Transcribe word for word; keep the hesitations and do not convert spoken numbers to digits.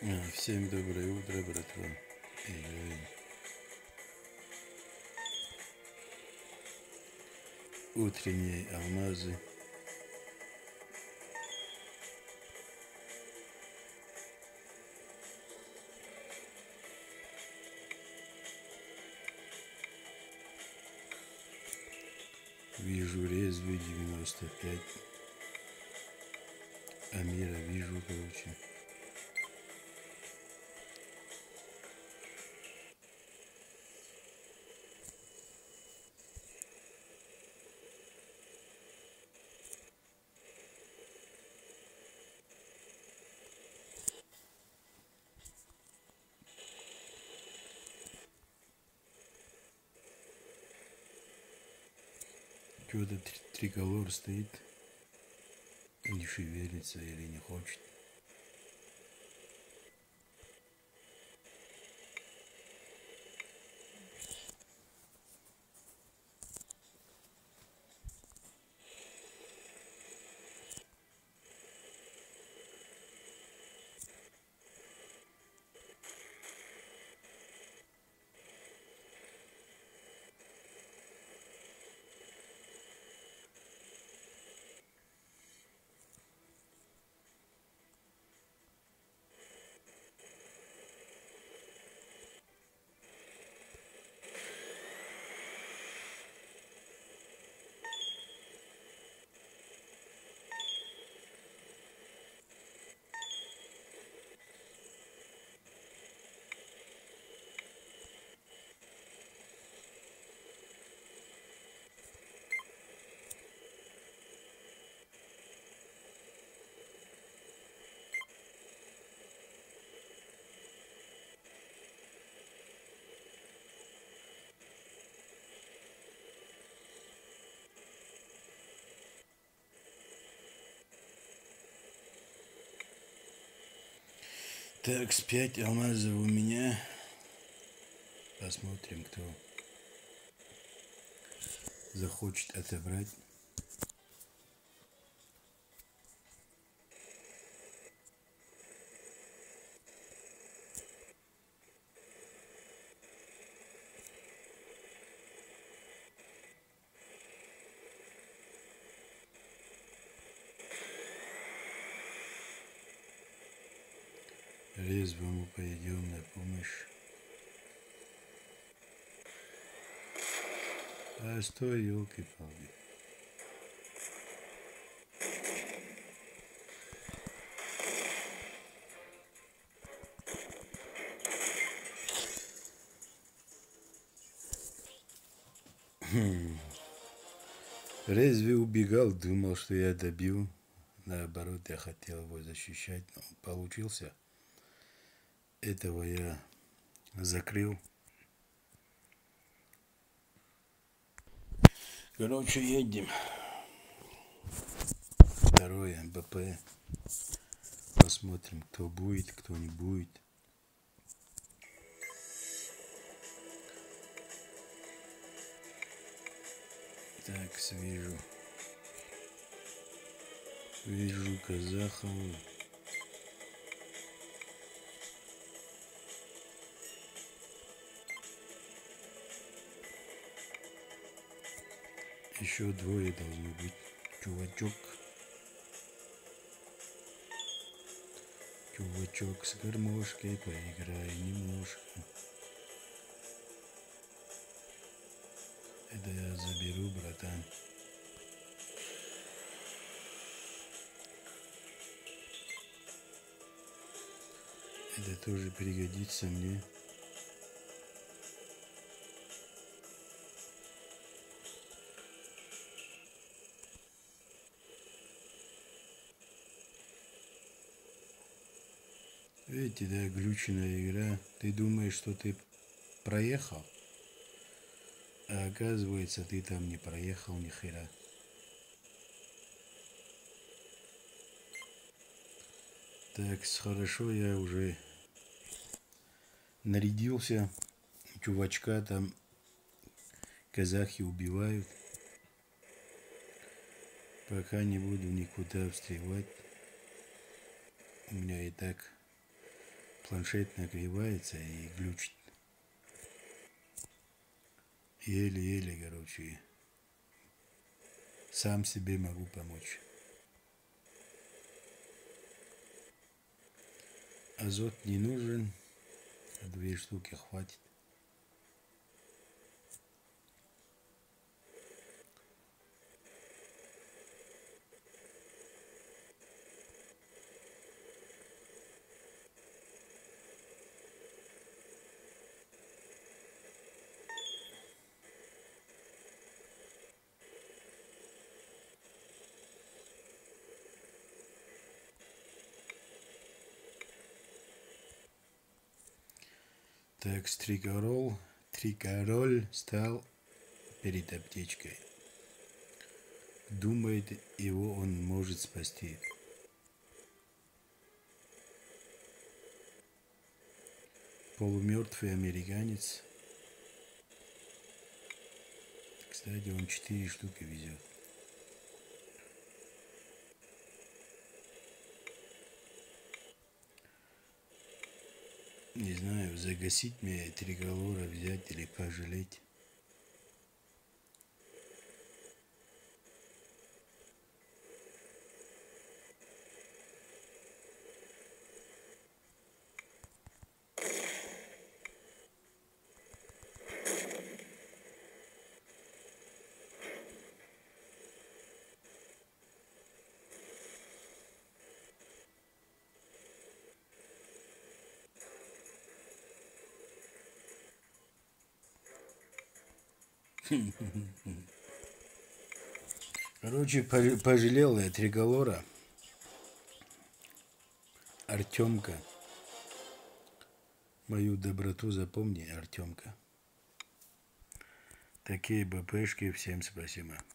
А, Всем доброе утро, братва. Играем. Утренние алмазы. Вижу резвый девяносто пять. Амира вижу, короче. Что-то триколор стоит. Не шевелится или не хочет. Так, с пять алмазов у меня. Посмотрим, кто захочет отобрать. Резвому пойдем на помощь. А стой, елки-палки. Резвый убегал, думал, что я добил. Наоборот, я хотел его защищать, но получился. Этого я закрыл. Короче, едем. Второе МБП. Посмотрим, кто будет, кто не будет. Так, вижу. Вижу Казахова. Еще двое должно быть. Чувачок. Чувачок с гармошкой, поиграй немножко. Это я заберу, братан. Это тоже пригодится мне. Видите, да, глюченная игра. Ты думаешь, что ты проехал, а оказывается, ты там не проехал ни хера. Так, хорошо, я уже нарядился. Чувачка там казахи убивают. Пока не буду никуда встревать. У меня и так планшет нагревается и глючит. Еле-еле, короче, сам себе могу помочь. Азот не нужен, две штуки хватит. Так, стрикорол, трикороль стал перед аптечкой. Думает, его он может спасти. Полумертвый американец. Кстати, он четыре штуки везет. Не знаю, загасить мне триколора взять или пожалеть. Короче, пожалел я триколора. Артемка. Мою доброту запомни, Артемка. Такие БПшки, всем спасибо.